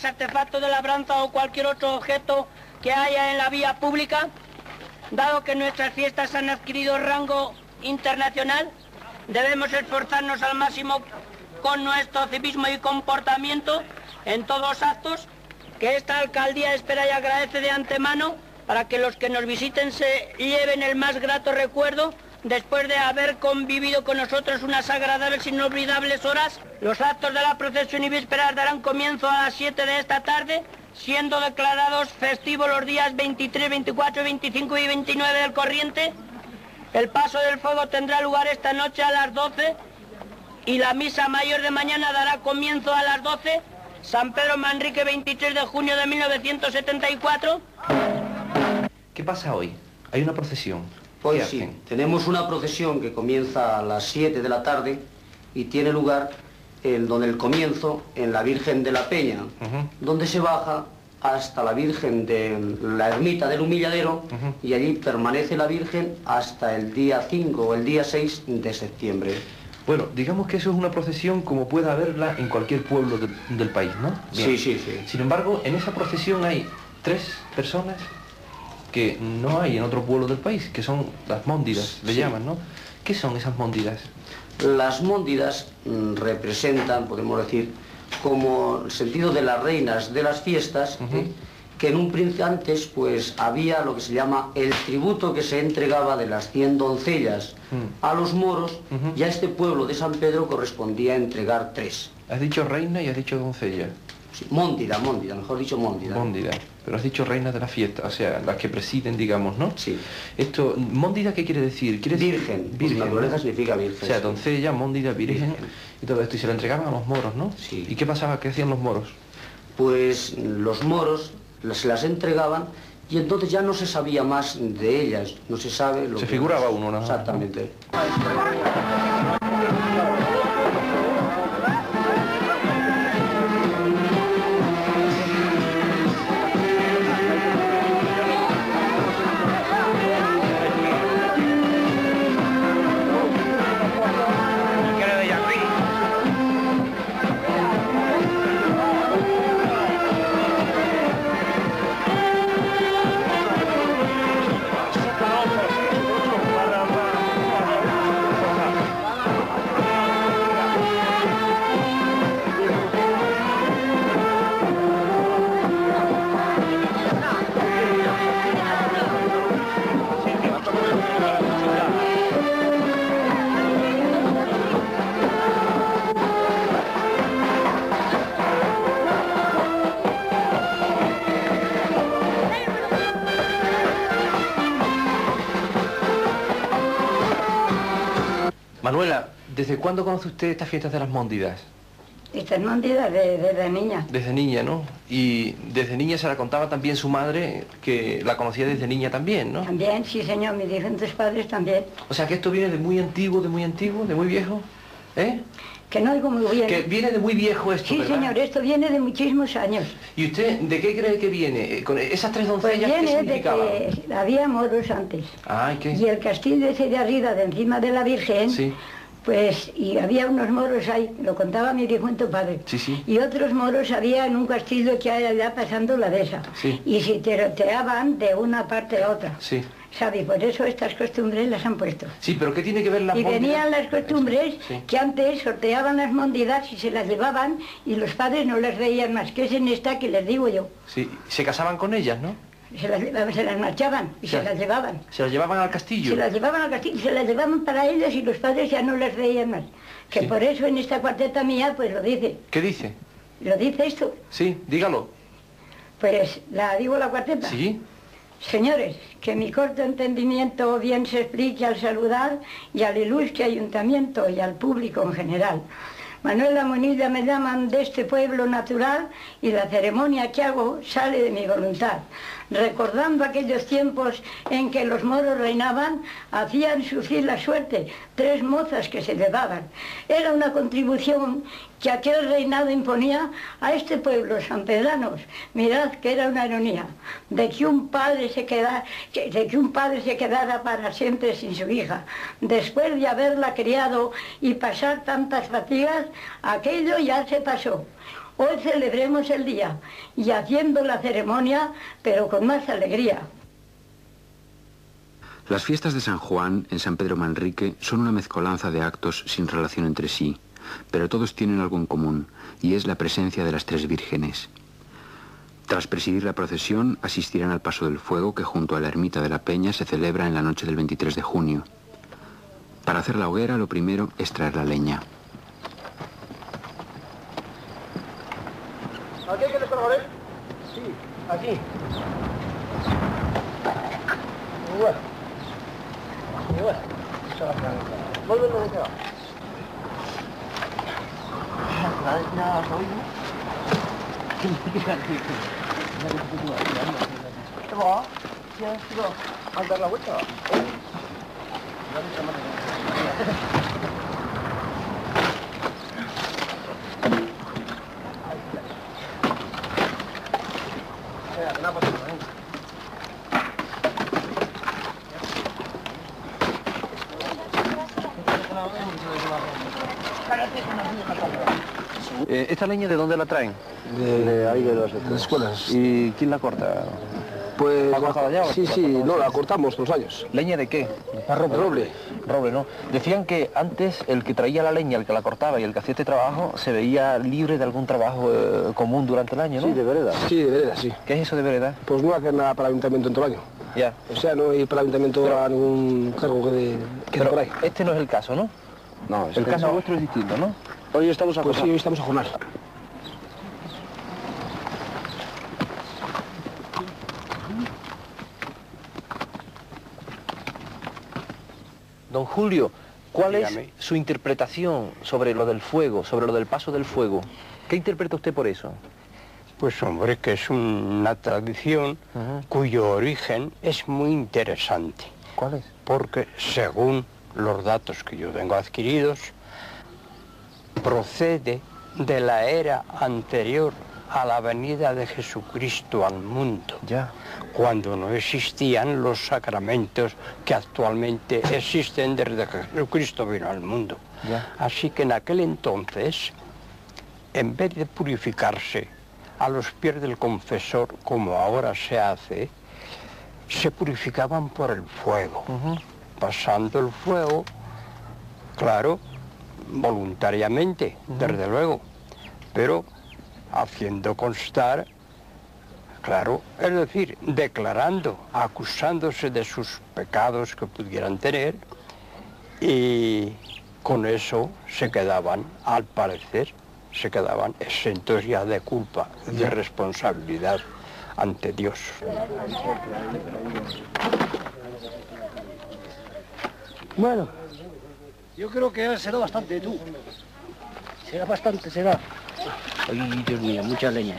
armas, artefactos de labranza o cualquier otro objeto que haya en la vía pública, dado que nuestras fiestas han adquirido rango internacional, debemos esforzarnos al máximo con nuestro civismo y comportamiento en todos los actos que esta alcaldía espera y agradece de antemano para que los que nos visiten se lleven el más grato recuerdo después de haber convivido con nosotros unas agradables e inolvidables horas. Los actos de la procesión y vísperas darán comienzo a las 7 de esta tarde, siendo declarados festivos los días 23, 24, 25 y 29 del corriente. El paso del fuego tendrá lugar esta noche a las 12 y la misa mayor de mañana dará comienzo a las 12. San Pedro Manrique, 23 de junio de 1974. ¿Qué pasa hoy? Hay una procesión. Pues sí, tenemos una procesión que comienza a las 7 de la tarde y tiene lugar donde el comienzo en la Virgen de la Peña, donde se baja hasta la Virgen de la Ermita del Humilladero y allí permanece la Virgen hasta el día 5 o el día 6 de septiembre. Bueno, digamos que eso es una procesión como pueda haberla en cualquier pueblo del país, ¿no? Bien. Sí, sí, sí. Sin embargo, en esa procesión hay 3 personas que no hay en otro pueblo del país, que son las móndidas, le llaman, ¿no? ¿Qué son esas móndidas? Las móndidas representan, podemos decir, como el sentido de las reinas de las fiestas, que en un principio antes pues había lo que se llama el tributo que se entregaba de las 100 doncellas a los moros, y a este pueblo de San Pedro correspondía entregar 3. Has dicho reina y has dicho doncella. Sí, móndida, mejor dicho móndida. Móndida, pero has dicho reina de la fiesta, o sea, las que presiden, digamos, ¿no? Sí. Esto, móndida, ¿qué quiere decir? Virgen, virgen, naturaleza, ¿no? significa virgen. O sea, doncella, móndida, virgen, y todo esto, y se lo entregaban a los moros, ¿no? Sí. ¿Y qué pasaba? ¿Qué hacían los moros? Pues los moros se las entregaban y entonces ya no se sabía más de ellas, no se sabe lo que... Se figuraba uno, ¿no? Exactamente. Manuela, ¿desde cuándo conoce usted estas fiestas de las móndidas? Estas móndidas desde niña. Desde niña, ¿no? Y desde niña se la contaba también su madre, que la conocía desde niña también, ¿no? También, sí señor, mis diferentes padres también. O sea que esto viene de muy antiguo, de muy viejo, ¿eh? Que no oigo muy bien. Que viene de muy viejo esto, sí, ¿verdad? Señor, esto viene de muchísimos años. ¿Y usted de qué cree que viene? ¿Con esas 3 doncellas pues viene qué significaban? de que había moros antes. Ay, ¿qué? Y el castillo ese de arriba, de encima de la Virgen, Sí. pues, y había unos moros ahí, lo contaba mi difunto padre. Sí, sí. Y otros moros había en un castillo que hay allá pasando la dehesa. Sí. Y se tiroteaban de una parte a otra. Sí. ¿Sabe? Por eso estas costumbres las han puesto. Sí, pero ¿qué tiene que ver las Y móndidas? venían las costumbres Sí. que antes sorteaban las móndidas y se las llevaban y los padres no las veían más, que es en esta que les digo yo. Sí, se casaban con ellas, ¿no? Se las marchaban y se las llevaban. Se las llevaban al castillo. Se las llevaban al castillo, se las llevaban para ellas y los padres ya no las veían más. Que Sí. por eso en esta cuarteta mía pues lo dice. ¿Qué dice? ¿Lo dice esto? Sí, dígalo. Pues la digo la cuarteta. Sí. Señores, que mi corto entendimiento bien se explique al saludar y al ilustre ayuntamiento y al público en general. Manuela Monilla me llaman de este pueblo natural y la ceremonia que hago sale de mi voluntad. Recordando aquellos tiempos en que los moros reinaban, hacían sufrir la suerte 3 mozas que se llevaban. Era una contribución que aquel reinado imponía a este pueblo sanpedranos. Mirad que era una ironía, de que un padre se quedara para siempre sin su hija. Después de haberla criado y pasar tantas fatigas, aquello ya se pasó. Hoy celebremos el día y haciendo la ceremonia, pero con más alegría. Las fiestas de San Juan en San Pedro Manrique son una mezcolanza de actos sin relación entre sí, pero todos tienen algo en común, y es la presencia de las tres vírgenes. Tras presidir la procesión, asistirán al Paso del Fuego que junto a la ermita de la Peña se celebra en la noche del 23 de junio. Para hacer la hoguera, lo primero es traer la leña. ¿Aquí hay que descargar, eh? Sí, aquí. Muy bueno. Muy bueno. Vuelve lo que va. La leña has oído. ¿Qué va? ¿Quieres dar la vuelta? ¿Esta leña de dónde la traen? De ahí de las escuelas. ¿Y quién la corta? Pues ¿La ha cortado ya? Sí, sí, no, la cortamos todos los años. ¿Leña de qué? Roble. Roble, ¿no? Decían que antes el que traía la leña, el que la cortaba y el que hacía este trabajo, se veía libre de algún trabajo común durante el año, ¿no? Sí, de vereda. Sí, de vereda, sí. ¿Qué es eso de vereda? Pues no hacer nada para el ayuntamiento en todo el año. Ya. O sea, no hay para el ayuntamiento a ningún cargo que Pero por ahí. este no es el caso, ¿no? No, El caso vuestro es distinto, ¿no? Hoy estamos a jornal. Pues sí, hoy estamos a jornal. Don Julio, ¿cuál Dígame. es su interpretación sobre lo del fuego, sobre lo del paso del fuego? ¿Qué interpreta usted por eso? Pues hombre, que es una tradición cuyo origen es muy interesante. ¿Cuál es? Porque según los datos que yo tengo adquiridos, procede de la era anterior a la venida de Jesucristo al mundo. Ya. Cuando no existían los sacramentos que actualmente existen desde que Jesucristo vino al mundo. Ya. Así que en aquel entonces, en vez de purificarse a los pies del confesor, como ahora se hace, se purificaban por el fuego, pasando el fuego, claro, voluntariamente, desde luego, pero haciendo constar, claro, es decir, declarando, acusándose de sus pecados que pudieran tener, y con eso se quedaban, al parecer, se quedaban exentos ya de culpa, de responsabilidad ante Dios. Bueno, yo creo que será bastante, tú. Será bastante, será. Ay, Dios mío, muchas leñas.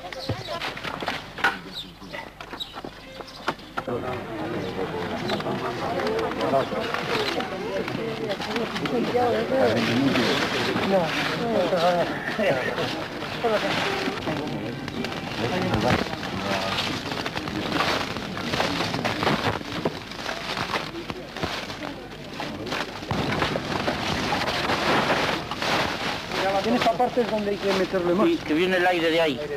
En esta parte es donde hay que meterle más. Sí, que viene el aire de ahí.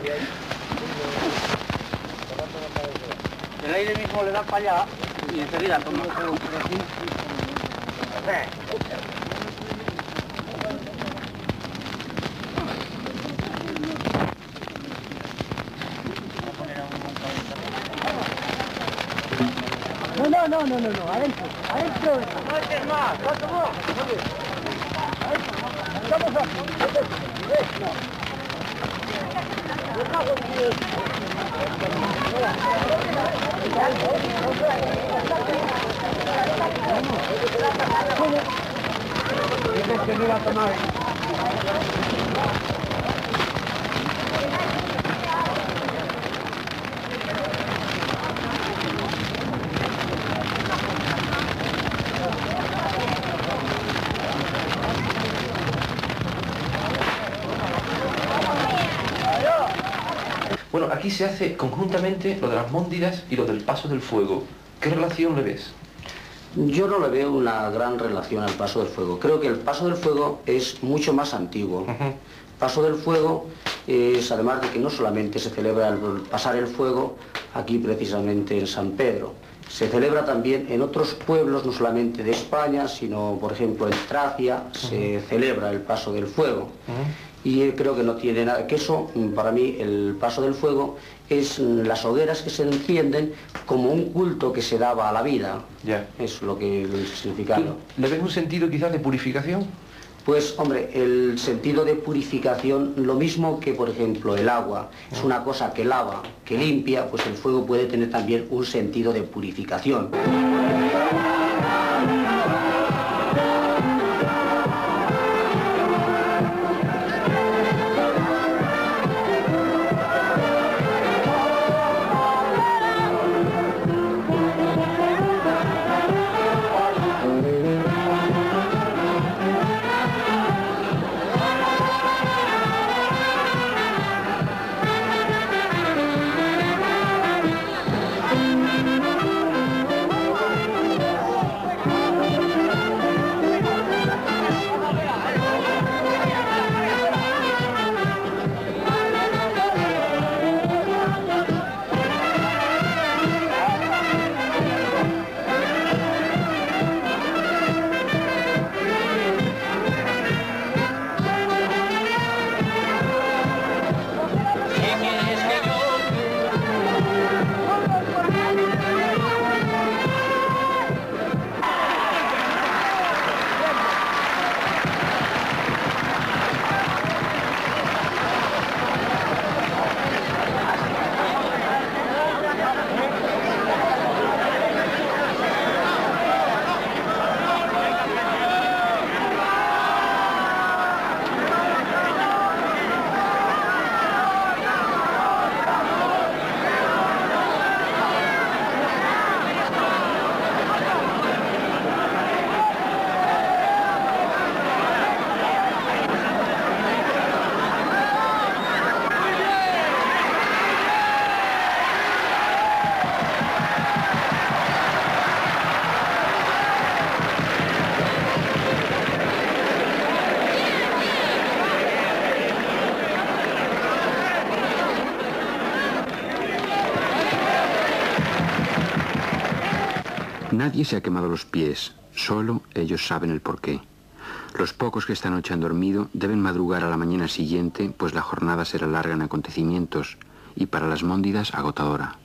El aire mismo le da para allá y enseguida toma. No, adentro. No eches más, ¿cuánto más? Vamos a... Bueno, aquí se hace conjuntamente lo de las móndidas y lo del paso del fuego. ¿Qué relación le ves? Yo no le veo una gran relación al Paso del Fuego. Creo que el Paso del Fuego es mucho más antiguo. Paso del Fuego es además de que no solamente se celebra el pasar el fuego aquí precisamente en San Pedro, se celebra también en otros pueblos, no solamente de España, sino por ejemplo en Tracia, se celebra el paso del fuego. Y creo que no tiene nada que eso. Para mí el paso del fuego es las hogueras que se encienden como un culto que se daba a la vida. Ya. Es lo que el significado. ¿Le ves un sentido quizás de purificación? Pues hombre, el sentido de purificación, lo mismo que por ejemplo el agua es una cosa que lava, que limpia, pues el fuego puede tener también un sentido de purificación. Nadie se ha quemado los pies, solo ellos saben el porqué. Los pocos que esta noche han dormido deben madrugar a la mañana siguiente, pues la jornada será larga en acontecimientos y para las móndidas agotadora.